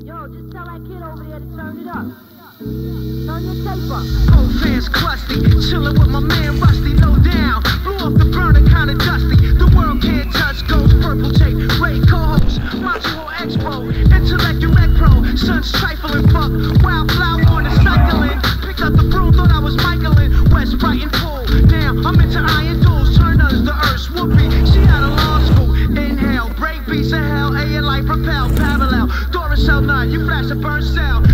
Yo, just tell that kid over there to turn it up. Turn your tape up. Old fans crusty, chillin' with my man Rusty, low down. Blew off the burner, kinda dusty. The world can't touch, ghost, purple tape, Ray co-host, Montreal Expo, intellect direct pro, sun's trifling fuck, wildflower on the cycling. Picked up the broom, thought I was Michaelin, West Brighton pool. Now I'm into iron duels, turners, the earth's whoopee. She out of law school, inhale, break beats of hell, A and life propel, parallel. Doris L9, you flash a burn cell.